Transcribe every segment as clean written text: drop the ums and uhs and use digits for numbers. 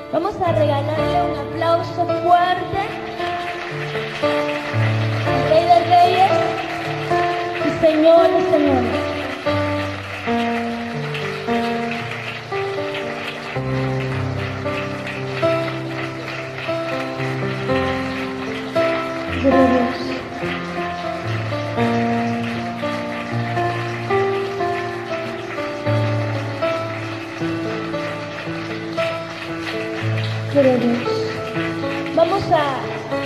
Vamos a regalarle un aplauso fuerte al Rey de Reyes y Señor de Señores. Gloria a Dios. Gloria a Dios. Vamos a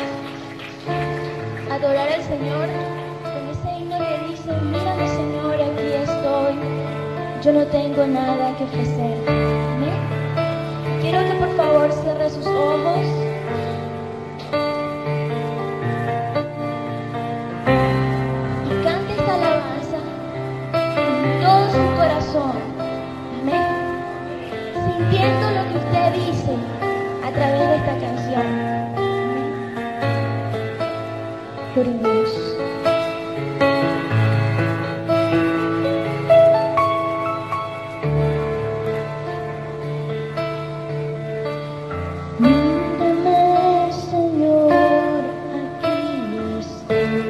adorar al Señor con ese himno que dice: mírame, Señor, aquí estoy, yo no tengo nada que ofrecer. ¿Amén? Quiero que por favor cierre sus ojos y cante esta alabanza con todo su corazón. Amén. Sintiendo lo que usted dice a través de esta canción. Gloria a Dios. Mírame, Señor, aquí estoy.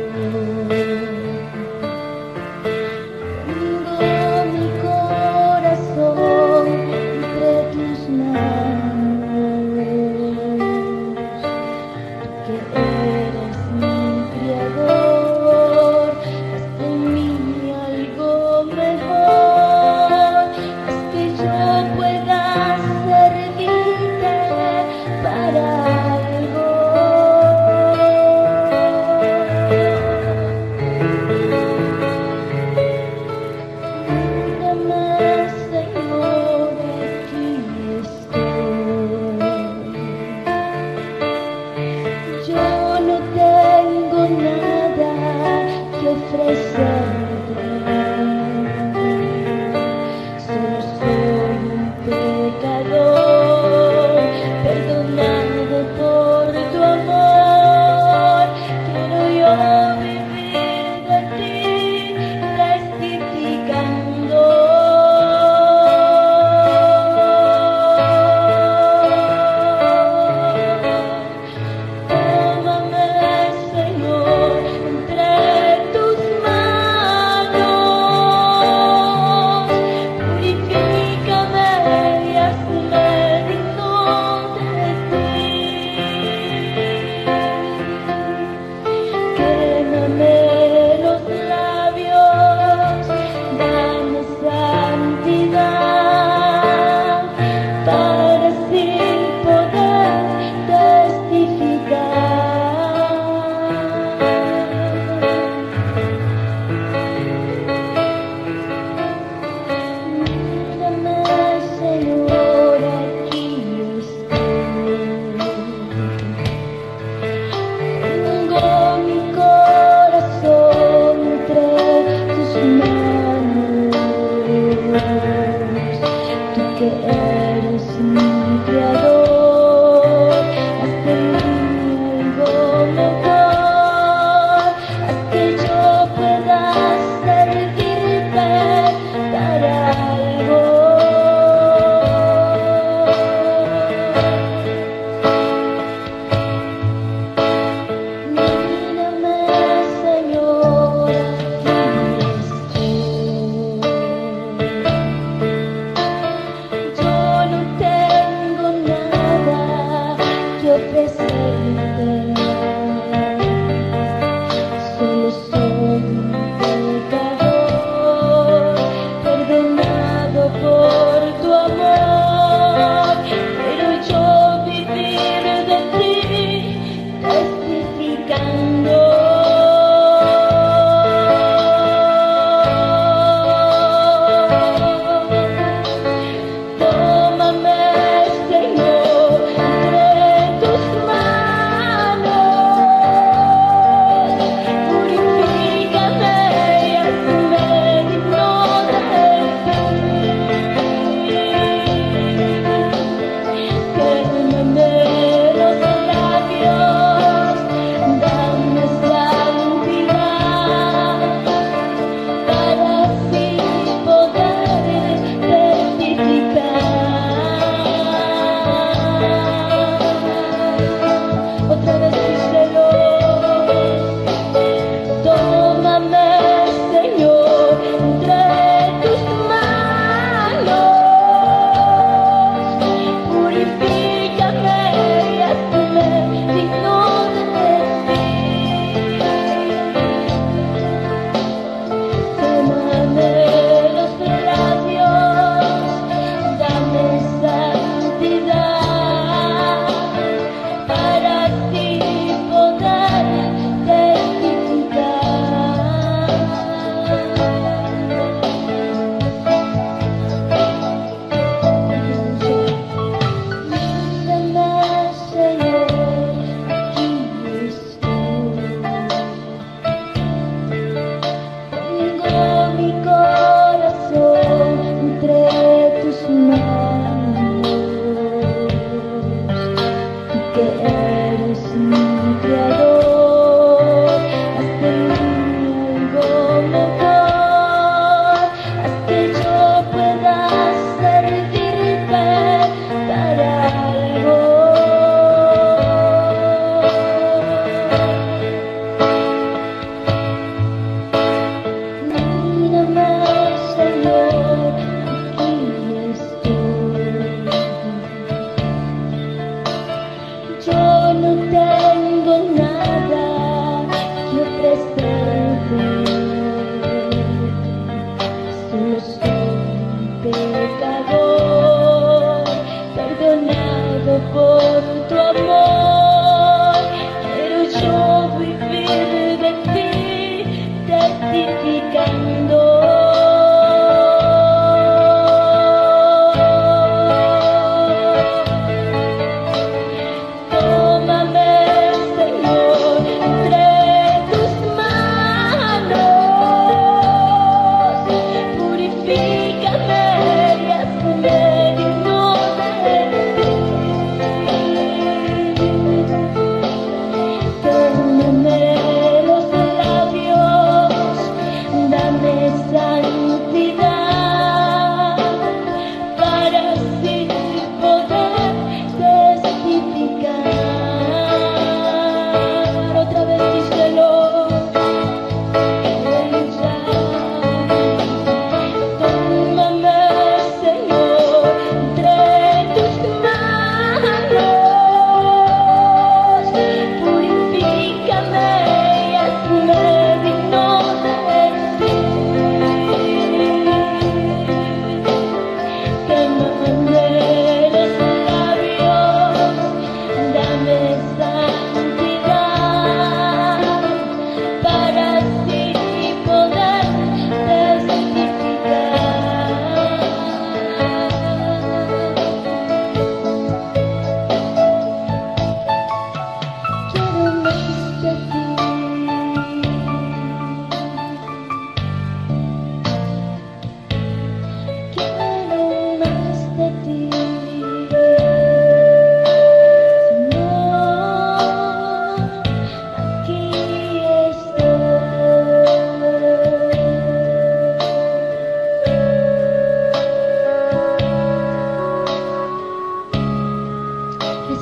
Pongo mi corazón entre tus manos. Que eres mi Creador, haz de mí algo mejor, haz que yo pueda servirte para algo. Mírame, Señor, aquí estoy. Yo no tengo nada que ofrecerte, solo soy un pecador, perdonado por tu amor. Quiero yo vivir de ti, testificando. Tómame, Señor, entre tus manos, purifícame y hazme digno de ti. Quémame los labios, dame santidad, para así poder testificar. Mírame, Señor, aquí estoy. Pongo mi corazón entre tus manos. Tú que eres mi Creador,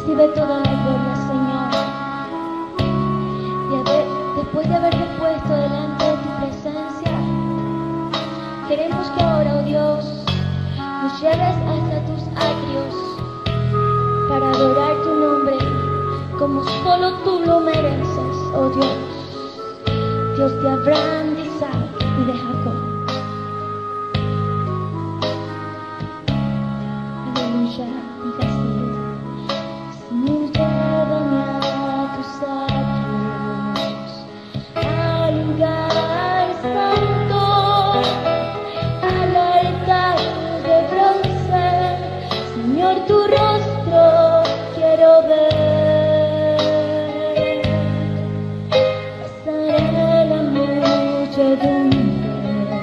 Recibe toda la gloria, Señor. Después de haberte puesto delante de tu presencia, queremos que ahora, oh Dios, nos lleves hasta tus atrios para adorar tu nombre como solo tú lo mereces, oh Dios, Dios de Abraham, de Isaac y de Jacob. Aleluya, diga así. Señor, llévame a tus atrios, al lugar santo, al altar de bronce. Señor, tu rostro quiero ver. Pasaré la muchedumbre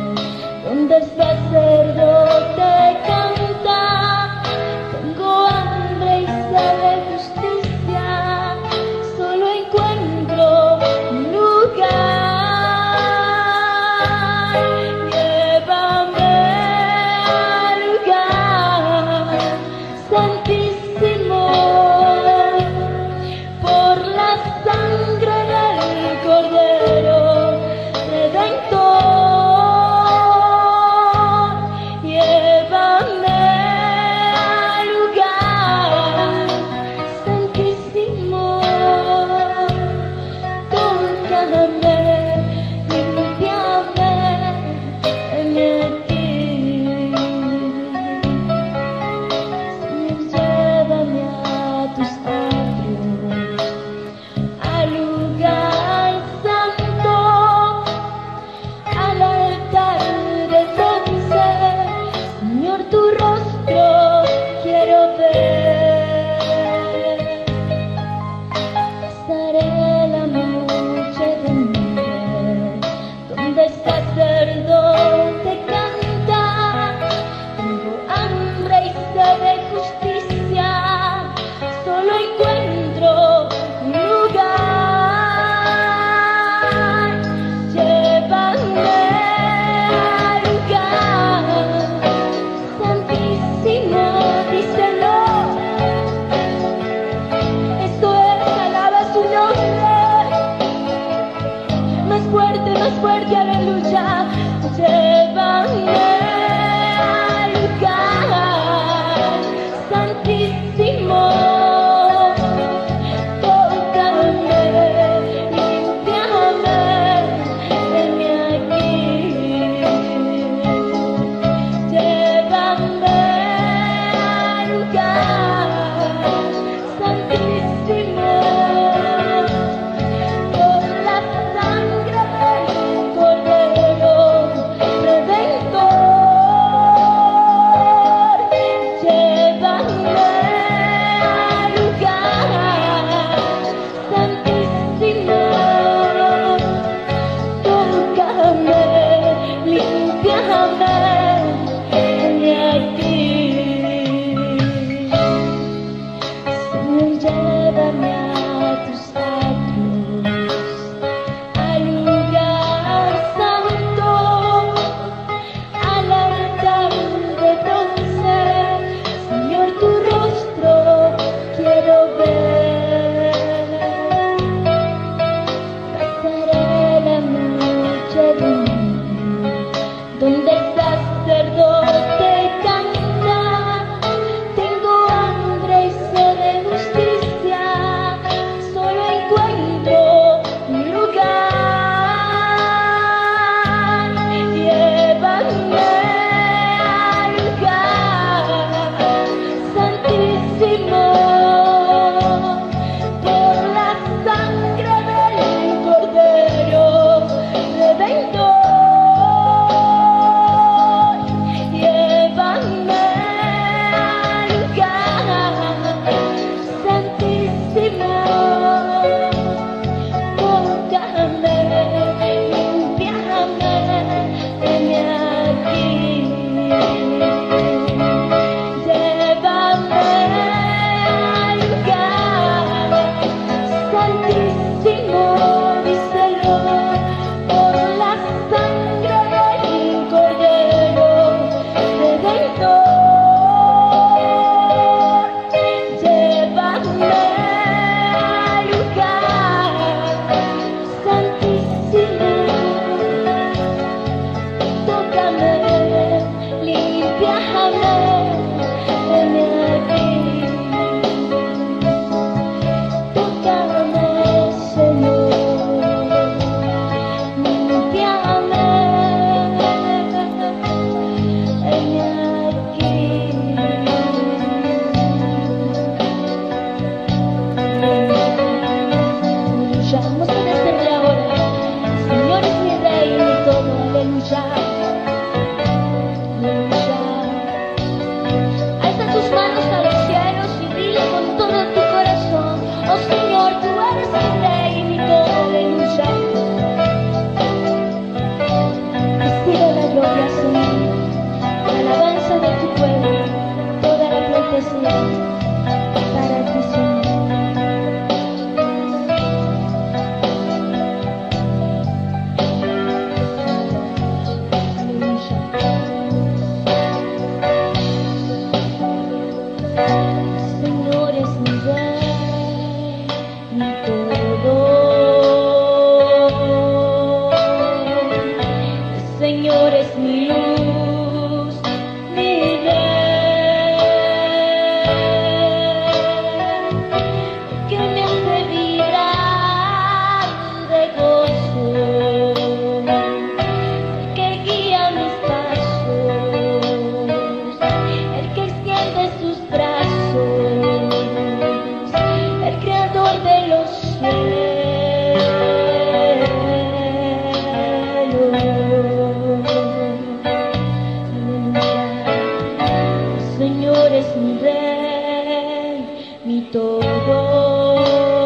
todo.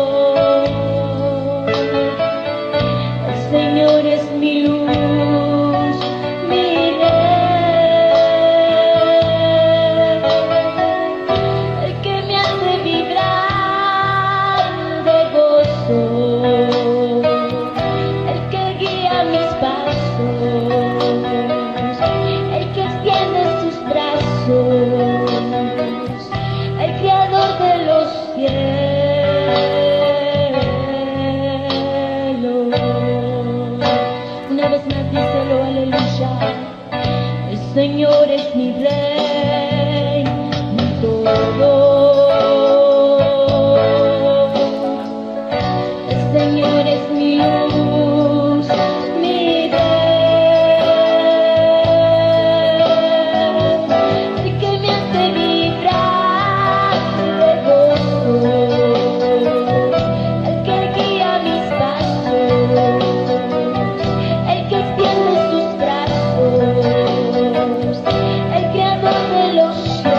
El Señor es mi luz, mi rey, el que me hace vibrar de gozo, el que guía mis pasos, el que extiende sus brazos, el creador de los cielos. Una vez más díselo, aleluya. El Señor es mi rey, mi todo. El Señor es mi luz, mi rey, el que me hace vibrar de gozo, el que guía mis pasos, el que extiende sus brazos, el creador de los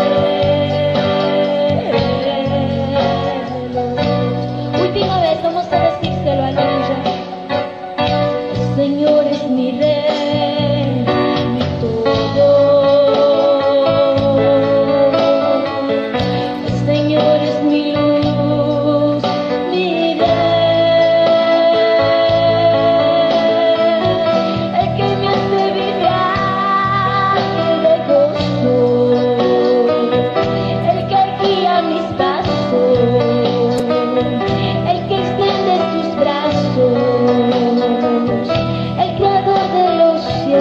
cielos. Última vez, vamos a decírselo, aleluya. El Señor es mi rey, mi todo. El Señor es mi luz, mi rey, el que me hace vibrar de gozo, el que guía mis pasos, el que extiende sus brazos, el creador de los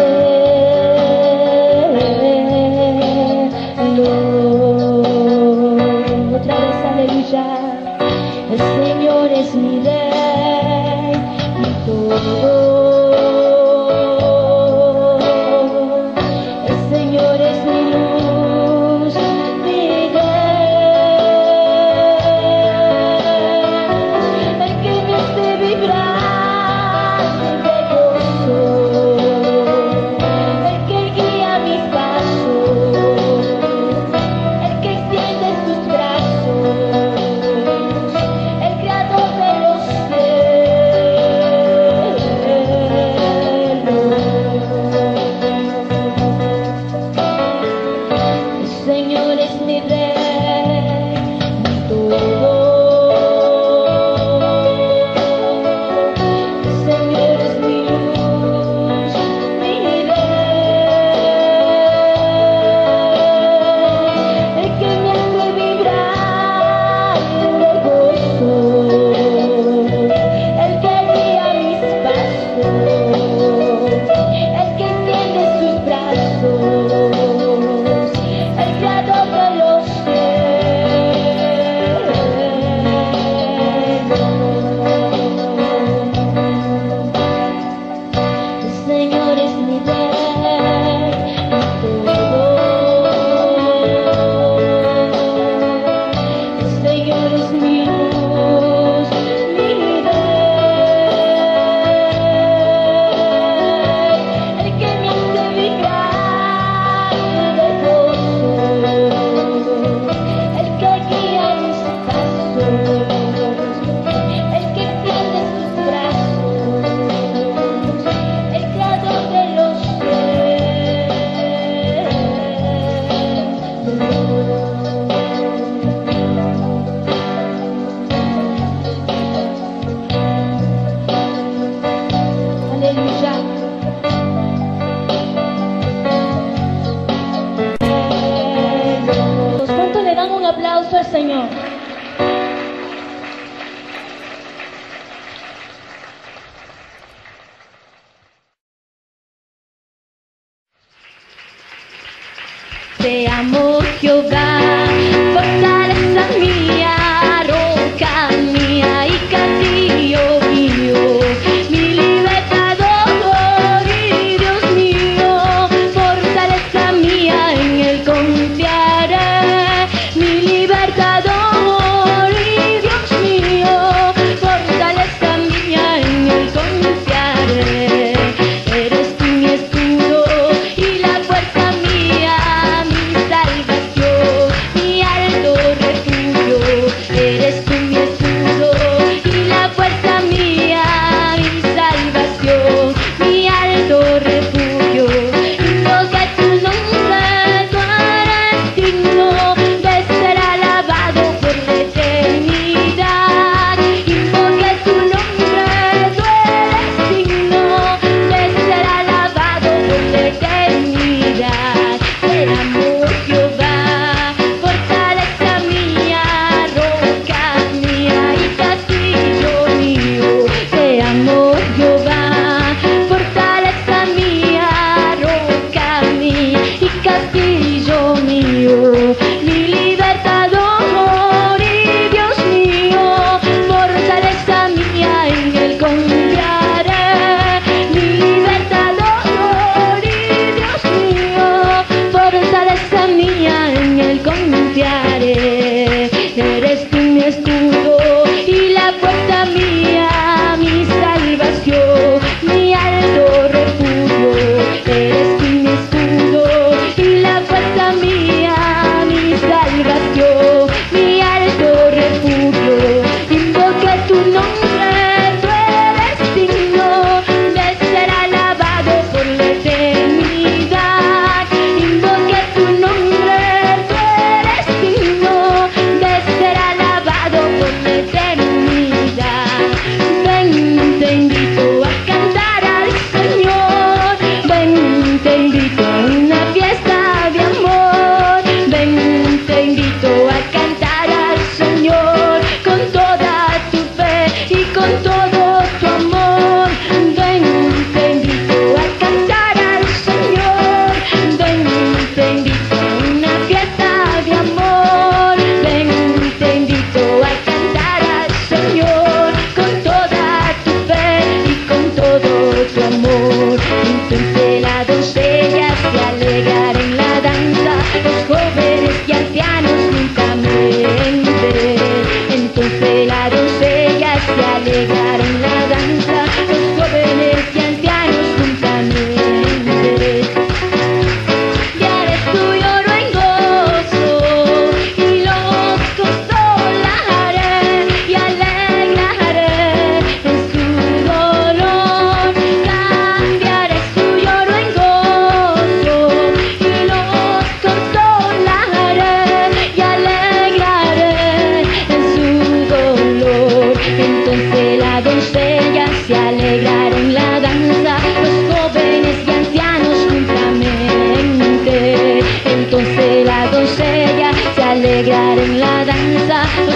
cielos. Otra vez, aleluya. El Señor es mi rey, mi todo. El Señor es mi luz, mi rey, el que me hace vibrar de gozo, el que guía mis pasos, el que extiende sus brazos, el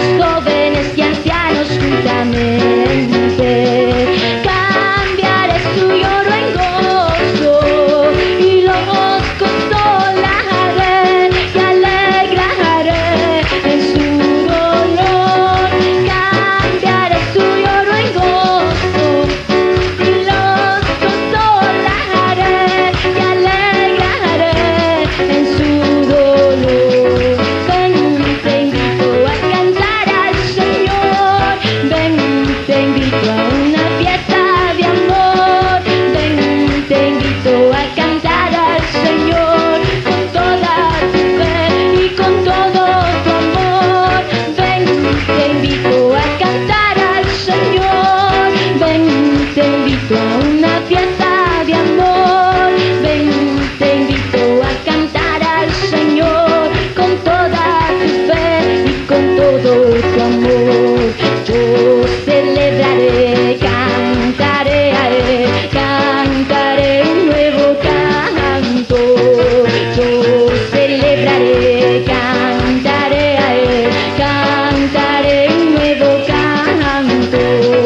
jóvenes y ancianos juntamente. Cambiaré su lloro en gozo y los consolaré y alegraré en su dolor. Cambiaré su lloro en gozo y los consolaré y alegraré en su dolor. Ven, te invito a cantar al Señor. Ven, te invito a una fiesta de amor. Ven, te invito a cantar al Señor con toda tu fe y con todo tu amor. Ven, te invito a cantar al Señor. Ven, te invito a una fiesta de amor. Ven, te invito a cantar al Señor con toda tu fe y con todo tu amor. Yo celebraré, cantaré a Él, cantaré un nuevo canto. Yo celebraré, cantaré a Él, cantaré un nuevo canto.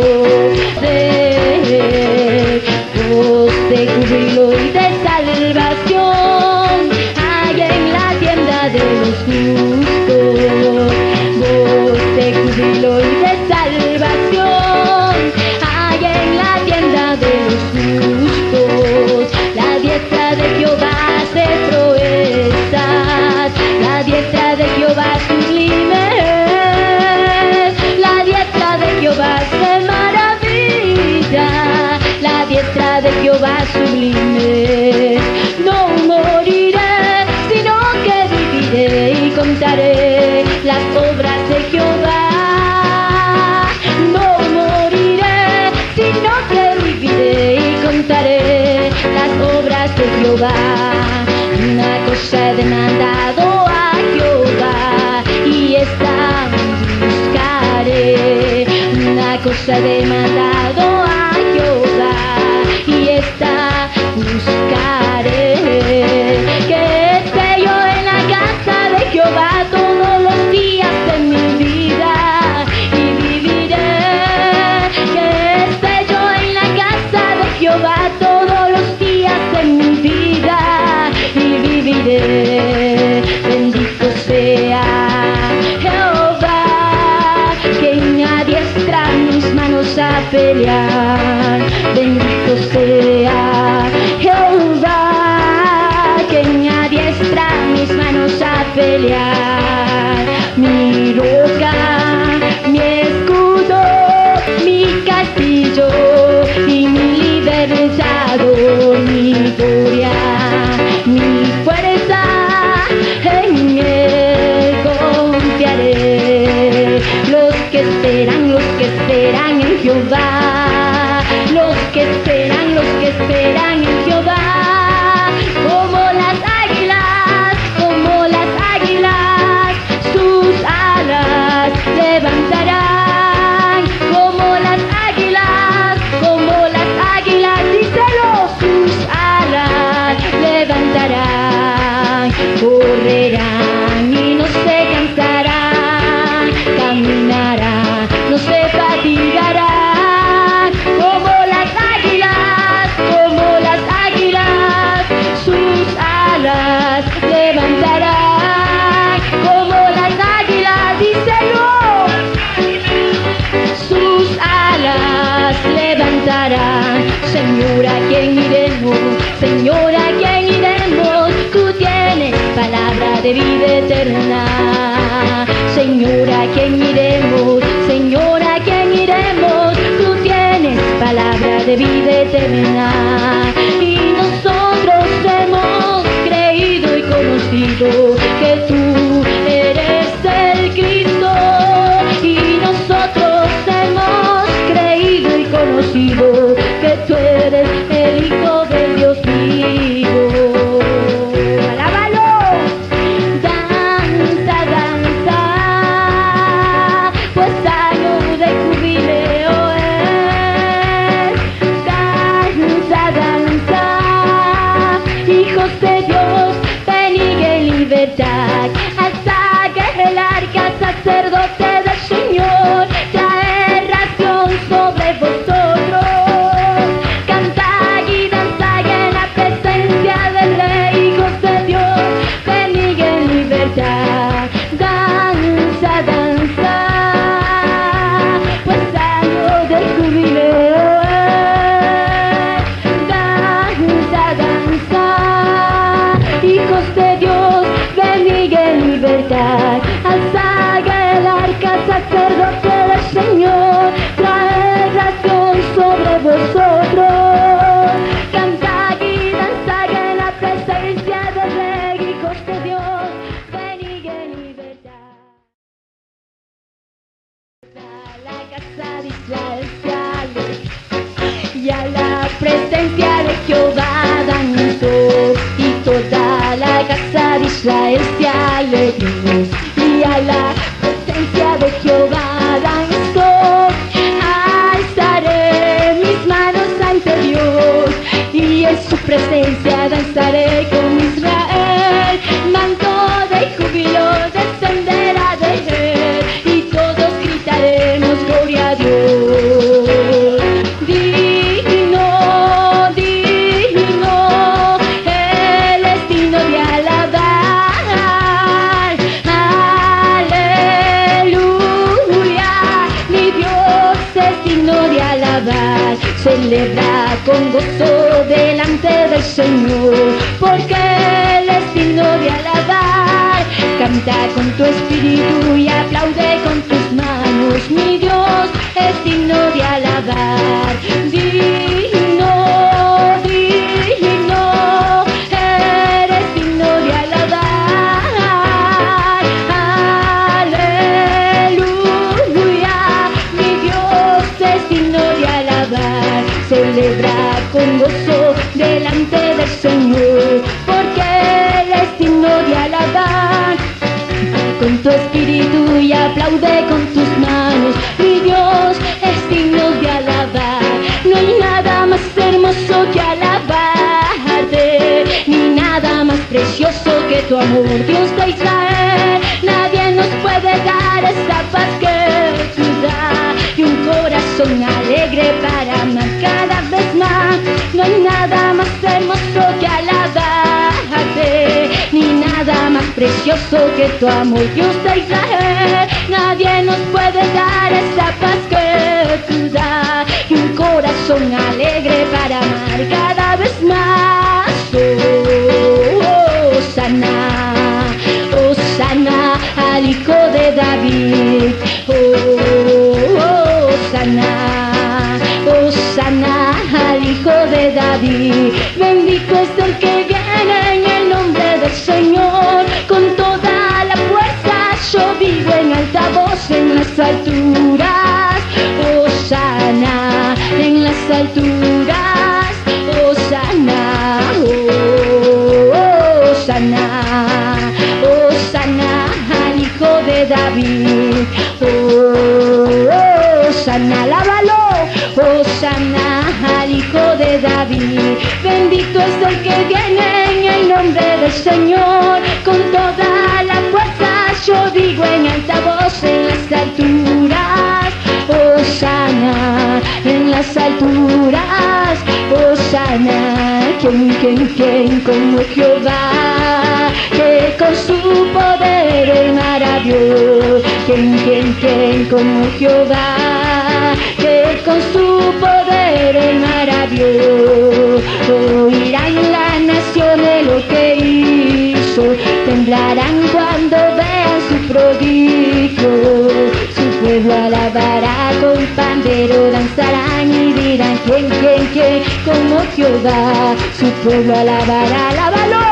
Voz de júbilo y de salvación hay en la tienda de los justos. Voz de júbilo y de salvación hay en la tienda de los justos. La diestra de Jehová hace proezas, la diestra de Jehová sublime es, la diestra de Jehová hace maravilla, la diestra de Jehová sublime es. No moriré, sino que viviré y contaré las obras de Jehová. No moriré, sino que viviré y contaré las obras de Jehová. Una cosa he demandado a Jehová y esta buscaré. Una cosa he demandado a Jehová y esta buscaré. Que esté yo en la casa de Jehová todos los días de mi vida y viviré. Que esté yo en la casa de Jehová todos los días de mi vida y viviré. Bendito sea Jehová, quien adiestra mis manos a pelear. Bendito sea Jehová, quien adiestra mis manos a pelear. Mi roca, mi escudo, mi castillo y mi libertador, mi gloria, mi fuerza, en él confiaré. Los que esperan en Jehová, los que esperan en Jehová, como las águilas, sus alas levantarán, como las águilas, díselo, sus alas levantarán, correrán y no se cansarán, caminarán, no se fatigarán, como las águilas, sus alas levantarán, como las águilas, díselo, sus alas levantarán. Señor, ¿a quién iremos? Señor, ¿a quién iremos? Tú tienes palabra de vida eterna. Señor, ¿a quién iremos? Señor, ¿a quién iremos? Tú tienes palabra de vida eterna. Y nosotros hemos creído y conocido que tú eres el Cristo. Y nosotros hemos creído y conocido que tú eres el Hijo del Dios vivo. ¡Alábalo! Danza, danza, pues año de jubileo es. Danza, casa de Israel se alegró, y a la presencia de Jehová danzó, y toda la casa de Israel se alegró, y a la presencia de Jehová danzó. Alzaré mis manos ante Dios, y en su presencia danzaré con Israel. Manto de júbilo descenderá de él, y todos gritaremos gloria a Dios. Digno, digno, Él es digno de alabar. Aleluya, mi Dios es digno de alabar. Celebra con gozo delante del Señor, porque Él es digno de alabar. Canta con tu espíritu y aplaude con tus manos. Mi Dios es digno de alabar. Digno, digno, eres digno de alabar. Aleluya, mi Dios es digno de alabar. Celebra con gozo delante del Señor, porque Él es digno de alabar. Con tu espíritu y aplaude con tus manos. Mi Dios es digno de alabar. No hay nada más hermoso que alabarte, ni nada más precioso que tu amor, Dios de Israel. Nadie nos puede dar esa paz que tú das, y un corazón alegre para amar cada vez más. No hay nada más hermoso que alabarte, ni nada más precioso que tu amor, Dios de Israel. Nadie nos puede dar esa paz que tú das, y un corazón alegre para amar cada vez más. Oh, sana, oh, sana al Hijo de David. Oh, sana, oh, sana al Hijo de David. Bendito es el que viene en el nombre del Señor. Con toda la fuerza yo vivo en alta voz en las alturas. Oh, sana en las alturas. Oh, sana, oh, sana, oh, sana al Hijo de David. Oh, sana, alábalo. Oh, sana al Hijo de David. Bendito es el que viene en el nombre del Señor. Con toda la fuerza yo digo en alta voz en las alturas. Oh, sana en las alturas. Oh, sana, ¿quién como Jehová? Que con su poder es maravilloso. ¿Quién como Jehová? Que con su poder es maravilloso. Oirán las naciones lo que hizo, temblarán cuando vean su prodigio. Su pueblo alabará con pandero, danzarán y dirán ¿quién como Jehová? Su pueblo alabará, alábalo.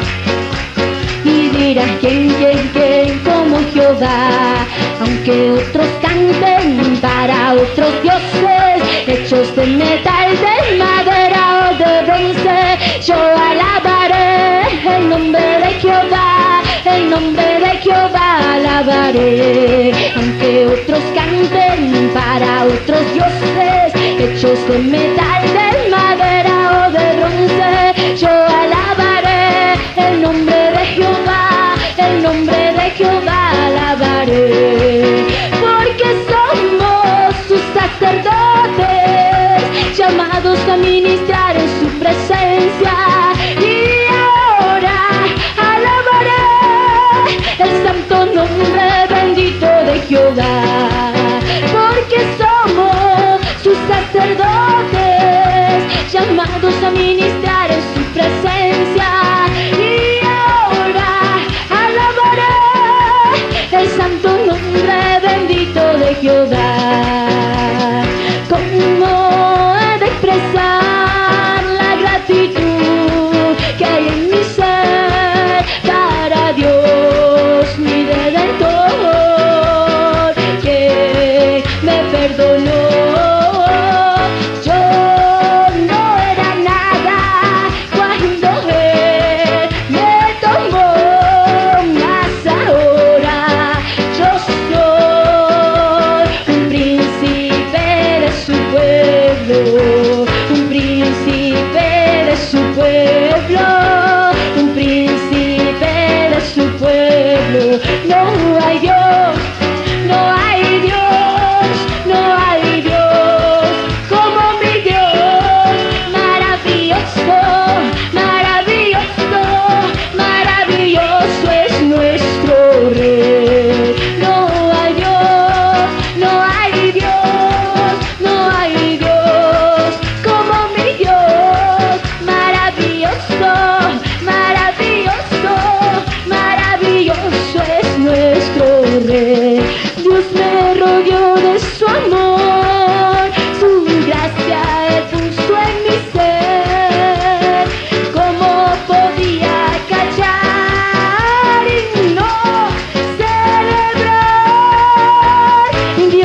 Y dirán ¿quién como Jehová? Aunque otros canten para otros dioses, hechos de metal, de madera o de bronce, yo alabaré el nombre de Jehová, el nombre de Jehová alabaré. Aunque otros canten para otros dioses, hechos de metal, de madera o de bronce, yo alabaré el nombre de Jehová, el nombre de Jehová alabaré. Porque somos sus sacerdotes, llamados a ministrar en su presencia. Y ahora alabaré el santo nombre bendito de Jehová. Porque somos sus sacerdotes, llamados a ministrar en su presencia. Y ahora alabaré el santo nombre bendito de Jehová. ¿Cómo he de expresar la gratitud que hay en mi ser para Dios, mi Redentor, que me perdonó?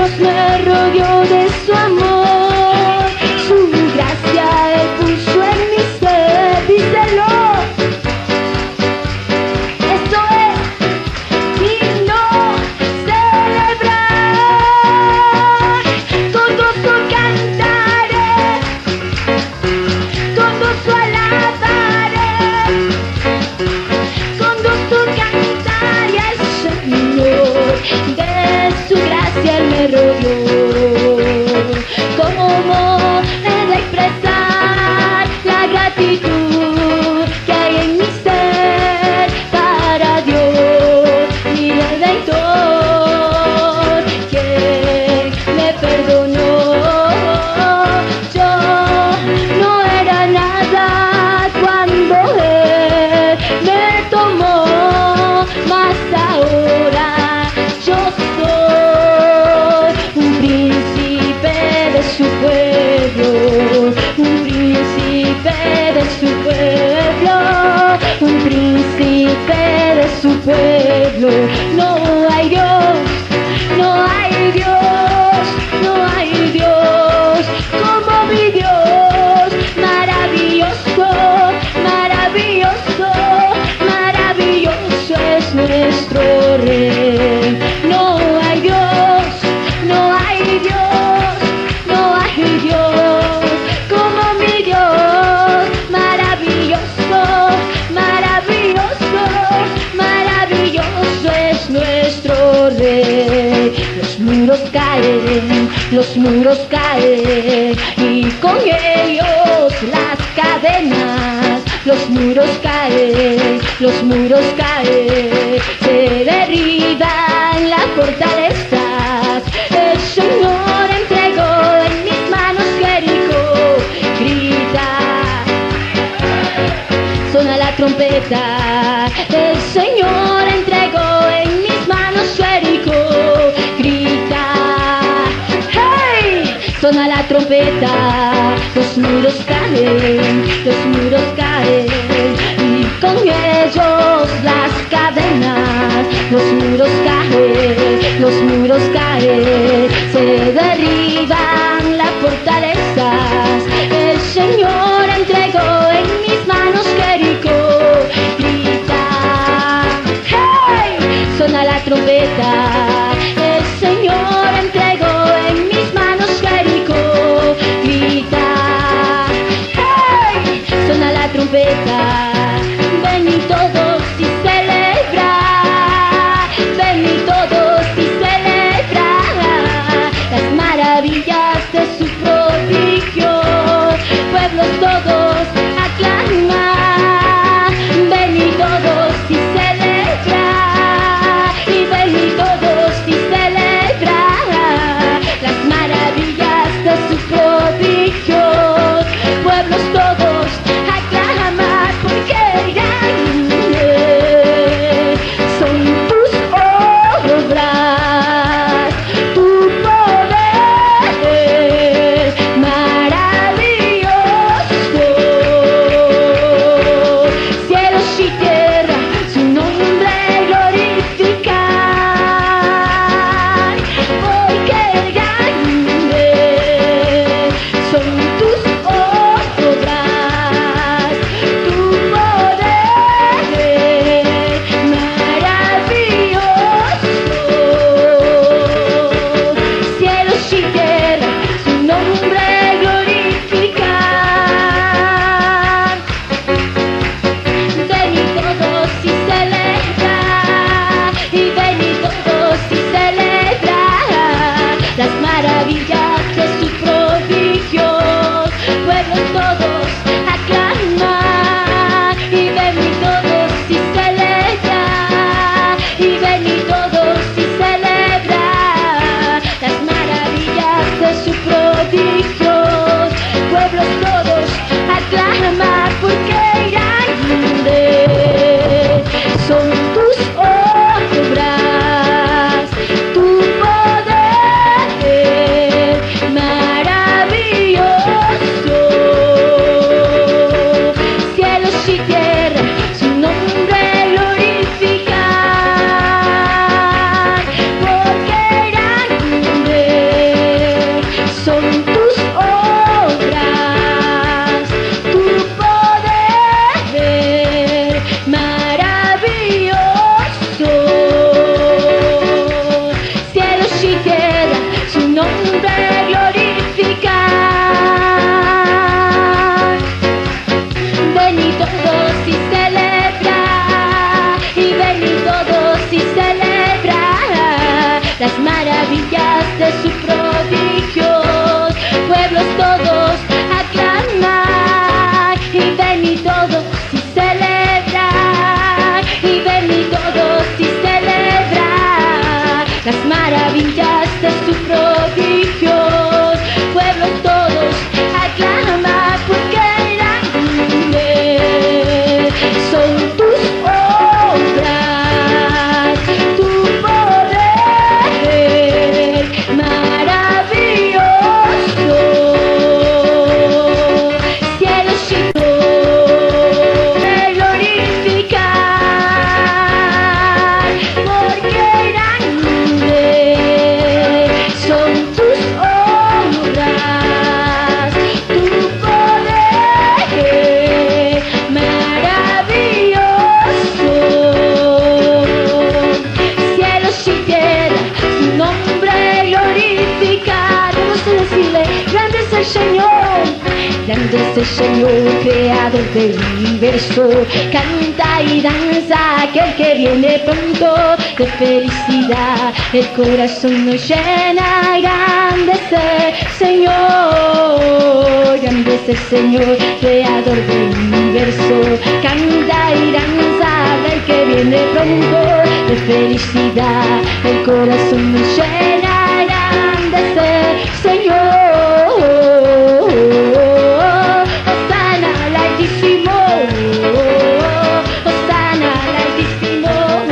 Dios me rodeó de su amor, su gracia Él puso en mi ser, díselo. Eso es digno celebrar, con gozo cantaré, con gozo alabaré, con gozo cantaré al Señor, de su gracia Él me rodeó. ¿Cómo he de expresar la gratitud que hay en mi ser para Dios, mi Redentor, quien me perdonó? Yo no era nada cuando Él me tomó, mas ahora yo soy un príncipe de su pueblo, un príncipe de su pueblo, un príncipe de su pueblo. No hay Dios, no hay Dios, no hay Dios como mi Dios, maravilloso, maravilloso, maravilloso es nuestro Rey. No hay Dios, no hay Dios, no hay Dios como mi Dios, maravilloso, maravilloso, maravilloso es nuestro Rey. Los muros caen y con ellos las cadenas. Los muros caen, se derriban las fortalezas. El Señor entregó en mis manos Jericó. Grita, suena la trompeta. El Señor entregó en mis manos Jericó. Grita, hey, suena la trompeta. Los muros caen y con ellos las cadenas. Los muros caen, se derriban las fortalezas. El Señor entregó en mis manos Jericó. Grita, hey, suena la trompeta. El Señor entregó en mis manos Jericó. Grita, hey, suena la trompeta. Ven y todos y celebra, ven y todos y celebra las maravillas de su prodigio. Pueblos todos aclama, ven y todos y celebra, y ven y todos y celebra las maravillas de su prodigio. Pueblos todos aclama, porque grandes son tus obras, tu poder maravilloso. Cielos y tierra su nombre glorifican, porque grandes son tus obras, tu poder maravilloso. Cielos y tierra su nombre glorifican. Ven y todos y celebra, y ven y todos y celebra las maravillas de sus prodigios. Pueblos todos aclaman, y ven y todos y celebra, y ven y todos y celebra las maravillas de sus prodigios. Pueblos todos aclaman, porque grandes son tus obras, tu poder de sus prodigios. Pueblos todos aclaman y ven y todos y celebran, y ven y todos y celebran las maravillas de sus prodigios. Pueblos todos aclaman porque grandes son tus obras, tu poder maravilloso. Cielos y tierra te glorifican porque grandes son tus obras, tu poder maravilloso. Cielos y tierra, su nombre glorificar. Vamos a decirle, grande es el Señor, grande es el Señor, creador del universo. Canta y danza aquel que viene pronto de felicidad. El corazón nos llena, grande es el Señor, grande es el Señor, creador del universo. Canta y danza aquel que viene pronto de felicidad. El corazón nos llena, grande es el Señor. Hosana al Altísimo, Hosana al Altísimo,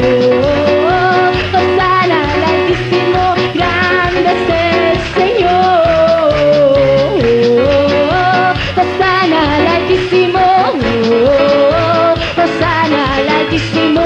Hosana al Altísimo, grande es el Señor. Hosana al Altísimo, Hosana al Altísimo,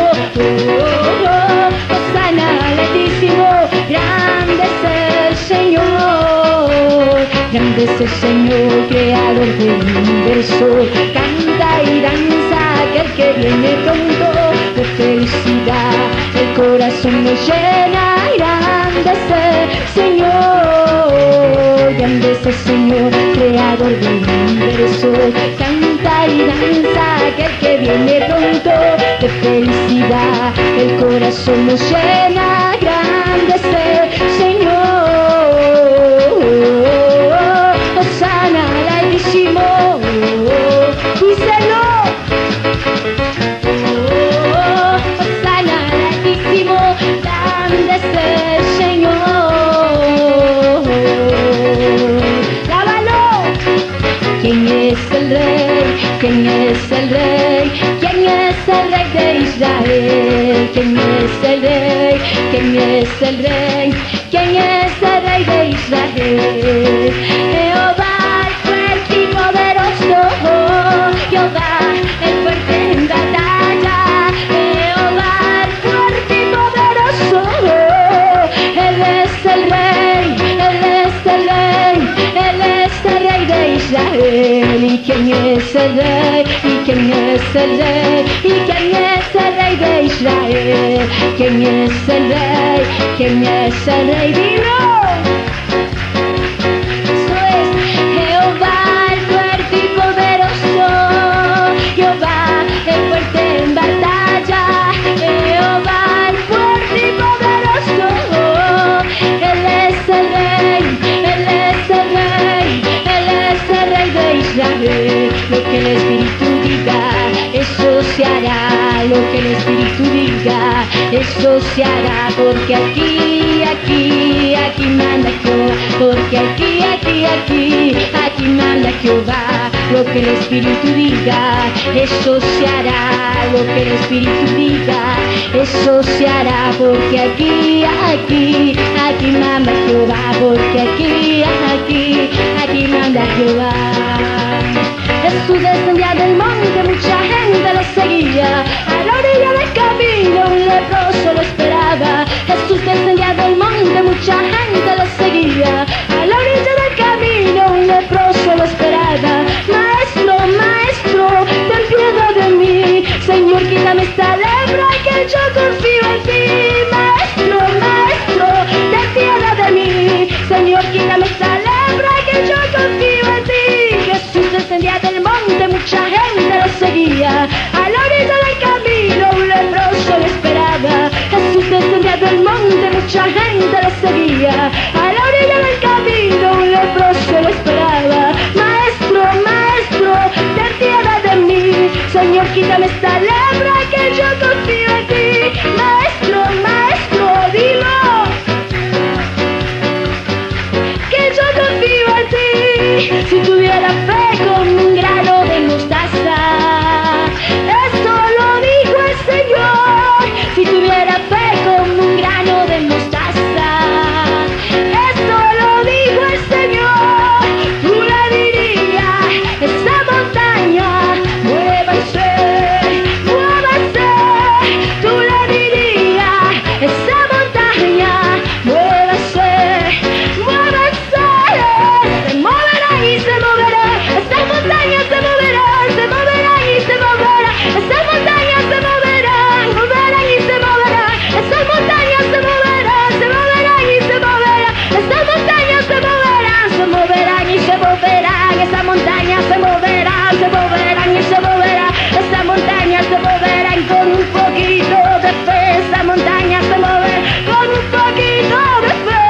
Hosana al Altísimo, grande es el Señor, grande es el Señor, creador del universo. Canta y danza aquel que viene pronto de felicidad. El corazón nos llena, grande es el Señor, grande es el Señor, creador del universo. Canta y danza aquel que viene pronto de felicidad. El corazón nos llena, grande es el Señor. Hosana al Altísimo, díselo. Hosana al Altísimo, grande es el Señor. Lábalo. ¿Quién es el Rey? ¿Quién es el Rey? ¿Quién es el Rey de Israel? ¿Quién es el Rey? ¿Quién es el Rey? ¿Quién es el Rey de Israel? Jehová el fuerte y poderoso, Jehová el fuerte en batalla, Jehová el fuerte y poderoso. Él es el Rey, Él es el Rey, Él es el Rey de Israel. ¿Y quién es el Rey? ¿Y quién es el Rey? ¿Y quién es el Rey de Israel? ¿Quién es el Rey? ¿Quién es el Rey? Dilo. Eso es Jehová el fuerte y poderoso, Jehová el fuerte en batalla, Jehová el fuerte y poderoso. Él es el Rey, Él es el Rey, Él es el Rey de Israel. Lo que el Espíritu diga, eso se hará. Lo que el Espíritu diga, eso se hará. Porque aquí manda Jehová. Porque aquí manda Jehová. Lo que el Espíritu diga, eso se hará. Lo que el Espíritu diga, eso se hará. Porque aquí manda Jehová. Porque aquí manda Jehová. Jesús descendía del monte, mucha gente lo seguía. A la orilla del camino un leproso lo esperaba. Jesús descendía del monte, mucha gente lo seguía. A la orilla del camino un leproso lo esperaba. Maestro, maestro, ten piedad de mí. Señor, quítame esta lepra que yo confío en ti. Maestro, maestro, ten piedad de mí. Señor, quítame esta lepra que yo confío en ti. Jesús descendía del monte, mucha gente lo seguía. A la orilla del camino un leproso lo esperaba. Jesús descendía del monte, mucha gente lo seguía. A la orilla si tuviera fe como un grano de mostaza. Esto lo dijo el Señor, si tuviera fe como un grano de mostaza. Esto lo dijo el Señor, tú le dirías, esa montaña, muévase, muévase. Tú le dirías, esa montaña, muévase, muévase. Se moverá y se moverá, esa montaña se moverá, se moverá y se moverá. Esa montaña se moverá, moverá y se moverá. Esa montaña se moverá, se moverá y se moverá. Esa montaña se moverá, se moverán y se moverán. Esa montaña se moverá, se moverán y se moverá. Esa montaña se moverá con un poquito de fe. Esa montaña se moverá con un poquito de fe.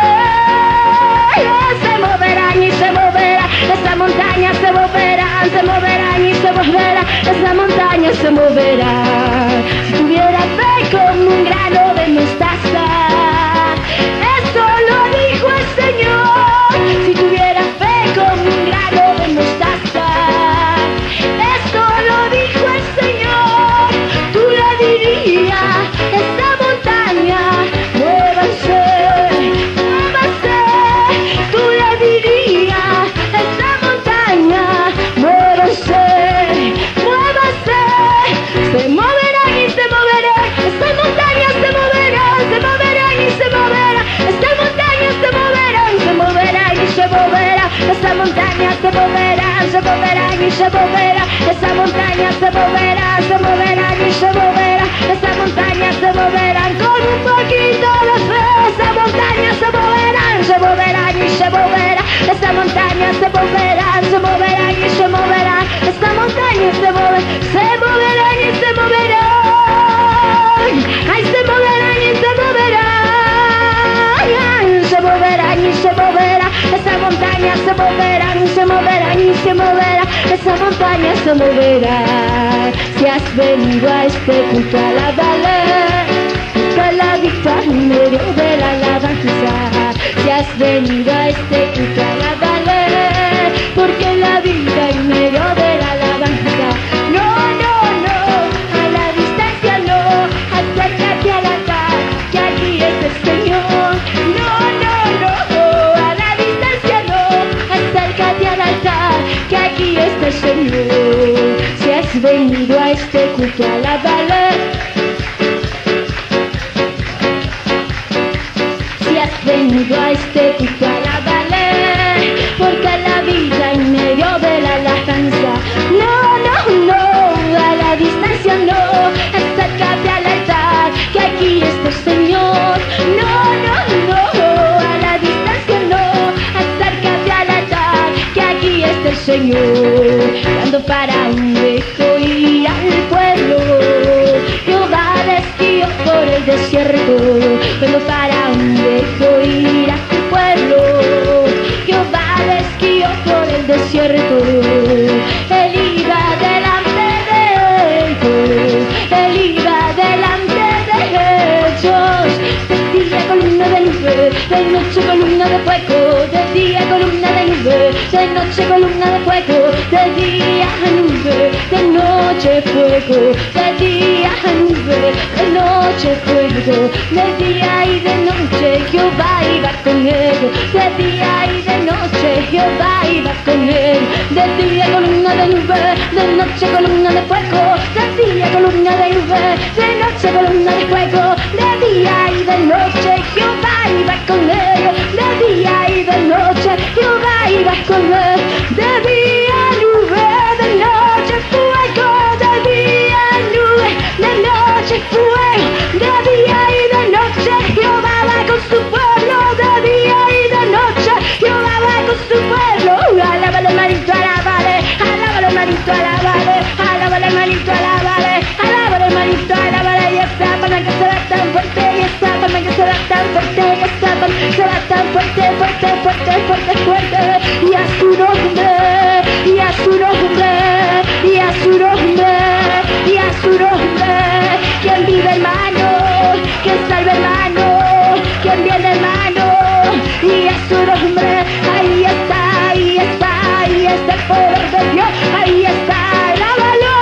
Se moverán y se moverá. Esa montaña se moverá, se moverán y se moverá. Esa montaña se moverá. Si tuviera fe como un grano de mostaza. Esto lo dijo el Señor. Si tuviera fe como un grano de mostaza. Esto lo dijo el Señor. Tú le dirías, esta montaña, muévase, muévase. Tú le dirías, esta montaña, muévase, muévase. Se moverán y se moverán. Esta montaña se moverá, se moverán y se moverá. Esta montaña se moverán, se moverán y se moverá. Esta montaña se moverá, se moverán y se moverá. Esa montaña se moverá, se moverán y se moverá. Esa montaña se moverán con un poquito de fe. Esa montaña se moverán, se moverán y se moverá. Esa montaña se moverán, se moverán y se moverán. Esta montaña se moverán y se moverán. Ay, se moverán y se moverán. Se moverán y se moverán. Esa montaña se moverán, se moverán y se moverá. Esa montaña se moverá. Si has venido a este culto, alábale, busca la victoria en medio de la alabanza. Si has venido a este culto, alábale, porque la vida en medio de la alabanza. No, no, no, a la distancia no, acércate al altar, que aquí es el Señor. No, no, no, a la distancia no, acércate al altar, que aquí está el Señor. Si has venido a este culto, alábale. Si has venido a este culto, alábale, porque la vida en medio de la alabanza. No, no, no, a la distancia no, acércate al altar, que aquí está el Señor. No, no, no, a la distancia no, acércate al altar, que aquí está el Señor. Cuando para un viejo ir al pueblo, Jehová les guió por el desierto. Cuando para un viejo ir al pueblo, Jehová les guió por el desierto. Él iba delante de ellos, él iba delante de ellos. De día columna de nube, de noche columna de fuego. De día columna de nube, de noche columna de fuego. De día nube, de noche fuego. De día nube, de noche fuego. De día y de noche Jehová iba con él. De día y de noche Jehová iba con él. De día columna de nube, de noche columna de fuego. De día columna de nube, de noche columna de fuego. De día y de noche Jehová iba con él. De día y de noche Jehová iba con él. De día nube, de noche fuego. De día nube, de noche fuego. De día y de noche Jehová va con su pueblo. De día y de noche Jehová va con su pueblo. Alábale, manito, alábale. Alábale, manito, alábale. Alábale, manito, alábale. Alábale, manito, alábale. Y esta palma que se va tan fuerte. Y esta palma que se va tan fuerte. Y esta palma se va tan fuerte, fuerte, fuerte, fuerte, fuerte. Y a su nombre, y a su nombre, y a su nombre, y a su nombre. Quien vive, hermano, quien salve, hermano, quien viene, hermano, y a su nombre. Ahí está, ahí está, ahí poder de Dios, ahí está, alábalo.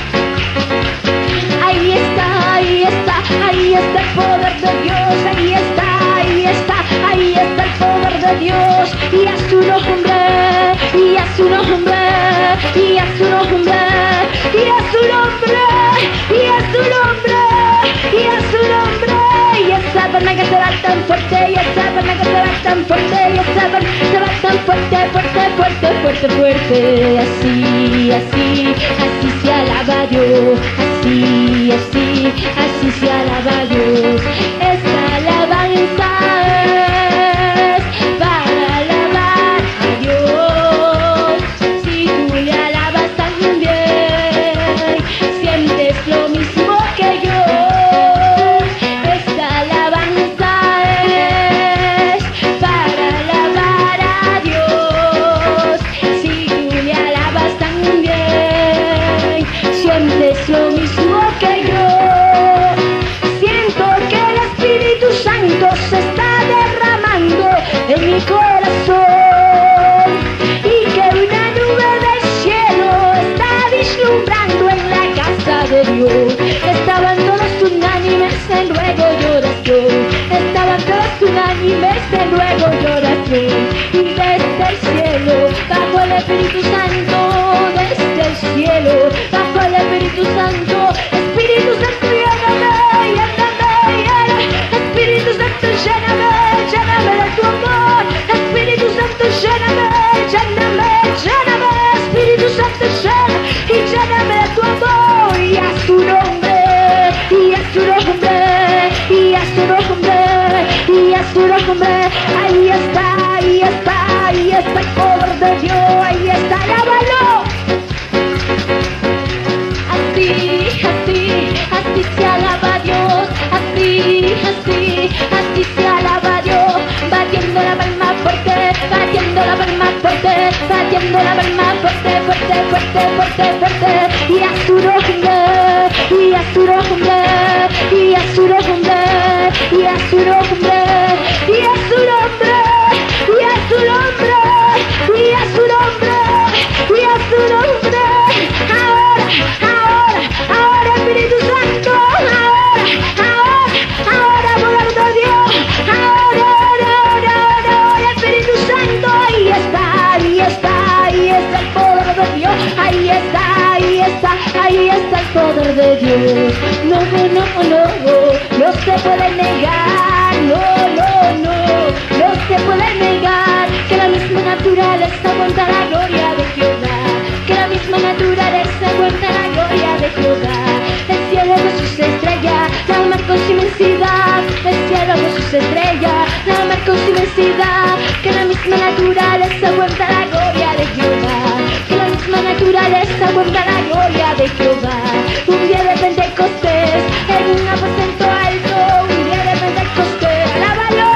Ahí está, ahí está, ahí está el poder de Dios, ahí está, ahí está, ahí está el poder de Dios, y a su nombre, y a su nombre, y a su nombre, y a su nombre, y a su nombre, y a su nombre, y esa palma que se va tan fuerte, y esa palma que se va tan fuerte, y esa palma se va tan fuerte, fuerte, fuerte, fuerte, fuerte, así, así, así se alaba a Dios, así, así, así se alaba a Dios, esta alabanza es para alabar a Dios, si tú le alabas también, sientes lo mismo que yo, esta alabanza es para alabar a Dios, si tú le alabas también, sientes lo mismo que yo. Siento que el Espíritu Santo se está derramando en mi corazón y que una nube del cielo está vislumbrando en la casa de Dios. Estaban todos unánimes en ruego y oración, estaban todos unánimes en ruego y oración, y desde el cielo bajó el Espíritu Santo, desde el cielo bajó el Espíritu Santo. Espíritu Santo, lléname, lléname, lléname. Espíritu Santo, lléname, lléname de tu amor. Espíritu Santo, lléname, lléname, lléname. Espíritu Santo, lléname y lléname de tu amor. Y a su nombre, y a su nombre, y a su nombre, y a su nombre. Ahí está, ahí está, ahí está el poder de Dios, ahí está, alábalo. Así, así, así se alaba a Dios, así, así, así se alaba a Dios, batiendo la palma fuerte, batiendo la palma fuerte, batiendo la palma fuerte, fuerte, fuerte, fuerte, fuerte, y a su nombre, y a su nombre, y a su nombre, y a su nombre, y a su nombre, y a su nombre, y a su nombre, y a su nombre, ahora, ahora, ahora Espíritu Santo, ahora poder de Dios, ahora Espíritu Santo, ahí está, ahí está, ahí está el poder de Dios, ahí está, ahí está, ahí está el poder de Dios. No, no, no, no, no se puede negar, no, no, no, no se puede negar que la misma naturaleza aguanta la gloria de Jehová, que la misma naturaleza aguanta la gloria de Jehová. El cielo con sus estrellas, la mar con su inmensidad, el cielo con sus estrellas, la mar con su inmensidad, que la misma naturaleza aguanta la gloria de Jehová, que la misma naturaleza aguanta la gloria de Jehová. Un día de Pentecostés, en un aposento alto, un día de Pentecostés, alábalo.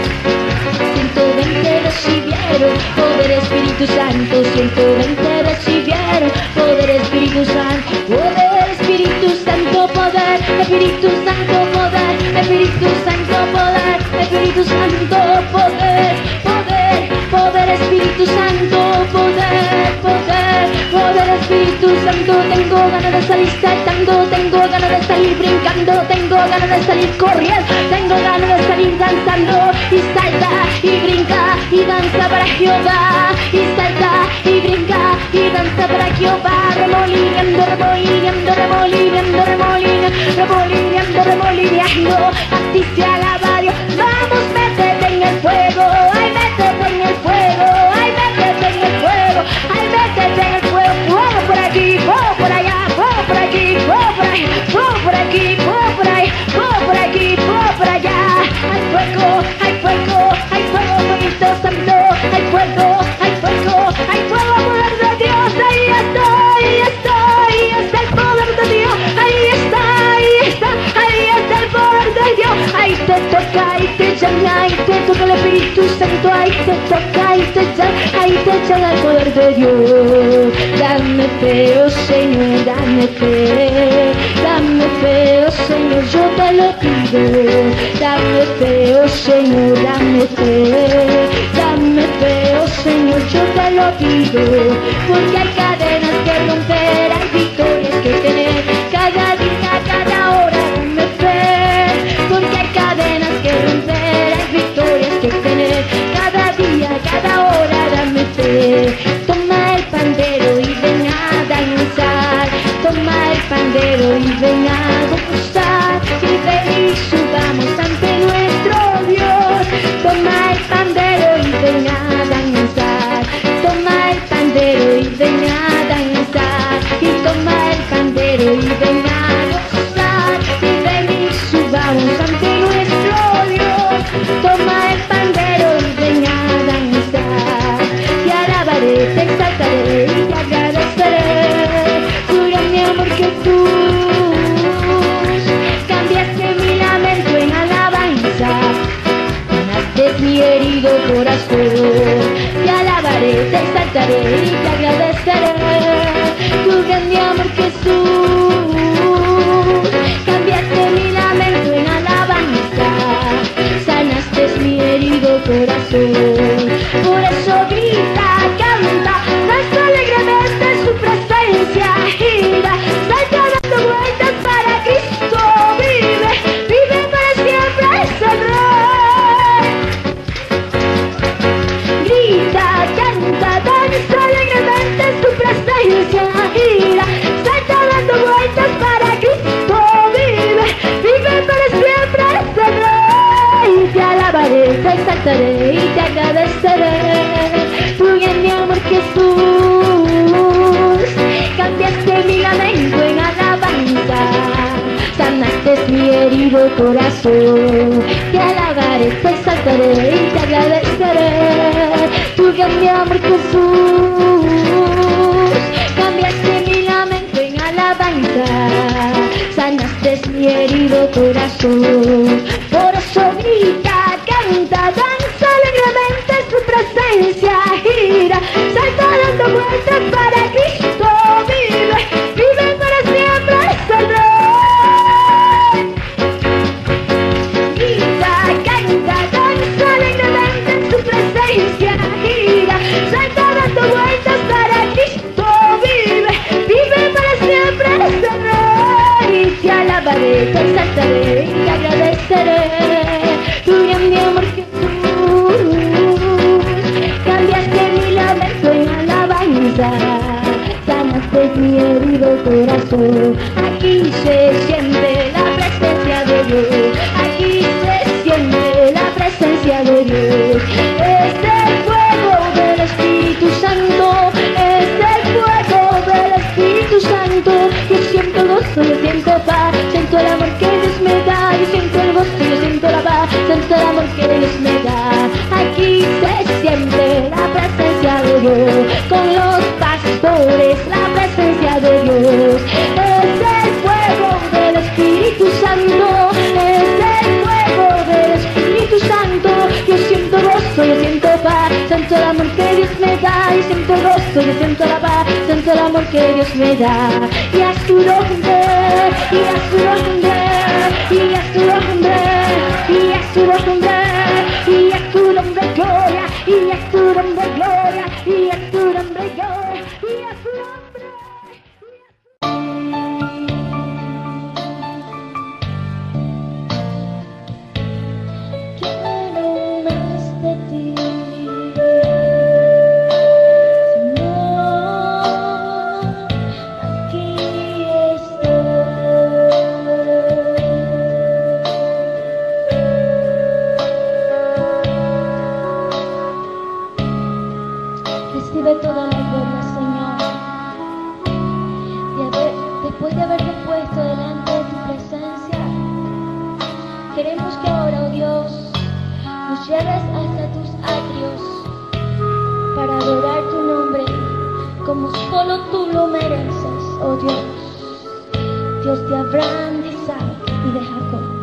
120 recibieron poder Espíritu Santo, 120 recibieron poder Espíritu Santo, poder Espíritu Santo, poder Espíritu Santo, poder Espíritu Santo, poder Espíritu Santo, poder, poder, poder Espíritu Santo, poder, poder, poder Espíritu Santo. Tengo ganas de salir saltando, tengo ganas de salir brincando, tengo ganas de salir corriendo, tengo ganas de salir danzando, y salta y brinca y danza para Jehová, y salta y brinca y danza para Jehová, remolineando, remolineando, remolineando, remolineando, remolineando, remolineando, así se alaba a Dios. Vamos, métete en el fuego, ay, métete en el fuego, ay, métete en el fuego, ay, métete en el fuego, fuego por aquí, fuego por allá, fuego por aquí, fuego por ahí, fuego por aquí, fuego por ahí, fuego por aquí, fuego por allá. Hay fuego, hay fuego, hay fuego, fueguito santo, hay fuego, hay fuego, hay fuego, poder de Dios, ahí está, ahí está, ahí está el poder de Dios, ahí está, ahí está, ahí está el poder de Dios, ahí te toca, ahí te llama, ahí te toca el Espíritu Santo, ahí te toca, ahí te llama el poder de Dios. Dame fe, oh Señor, dame fe, oh Señor, yo te lo pido. Dame fe, oh Señor, dame fe, oh Señor, yo te lo digo, porque hay cadenas que romper, hay victorias que tener, cada día, cada hora, dame fe, porque hay cadenas que romper, hay victorias que tener, cada día, cada hora, dame fe. Toma el pandero y ven a danzar, toma el pandero y ven a gozar, y ven y subamos ante nuestro Dios. Toma el pandero y ven a danzar, toma el pandero y ven a danzar, y toma el pandero y ven a gozar, y ven y subamos ante nuestro Dios. Toma el pandero y ven a danzar, te alabaré, te exaltaré y te agradeceré, tu gran amor Jesús. Cambiaste mi lamento en alabanza, sanaste mi herido corazón. Te alabaré, te exaltaré y te agradeceré, tu gran amor Jesús. Cambiaste mi lamento en alabanza, sanaste mi herido corazón. Por eso grita, canta, danza alegremente en su presencia, gira, salta dando vueltas para Cristo vive, vive para siempre, es el Rey. Grita, canta, danza alegremente en su presencia, gira, salta dando vueltas para Cristo vive, vive para siempre, es el Rey. Te alabaré, te exaltaré y te agradeceré, tu gran amor Jesús. Cambiaste mi lamento en alabanza, sanaste mi herido corazón. Te alabaré, te exaltaré y te agradeceré, tu gran amor Jesús. Cambiaste mi lamento en alabanza, sanaste mi herido corazón. Por eso grita, canta, danza alegremente en su presencia, gira, salta dando vueltas para Cristo vive, vive para siempre, es el Rey. Grita, canta, danza alegremente en su presencia, gira, salta dando vueltas para Cristo vive, vive para siempre, es el Rey. Te alabaré, te exaltaré y te agradeceré, tu gran amor Jesús. Cambiaste mi lamento en alabanza, sanaste mi herido corazón. Aquí se siente la presencia de Dios, aquí se siente la presencia de Dios. Es el fuego del Espíritu Santo, es el fuego del Espíritu Santo. Yo siento gozo, yo siento paz, siento el amor que Dios me da. Yo siento el gozo, yo siento la paz, siento el amor que Dios me da. Aquí se siente la presencia de Dios, con los pastores la presencia de Dios. Es el fuego del Espíritu Santo, es el fuego del Espíritu Santo. Yo siento gozo, yo siento paz, siento el amor que Dios me da. Yo siento gozo, yo siento la paz, siento el amor que Dios me da. Y a su nombre, y a su nombre, y a su nombre, y a su nombre, y a tu nombre gloria, y a tu nombre gloria, y a tu nombre gloria, y a tu nombre. Quiero más de ti, Señor, aquí estoy. Recibe toda la gloria, Señor. Después de haberte puesto delante de tu presencia, queremos que ahora, oh Dios, nos lleves hasta tus atrios para adorar tu nombre como solo tú lo mereces, oh Dios, Dios de Abraham, de Isaac y de Jacob.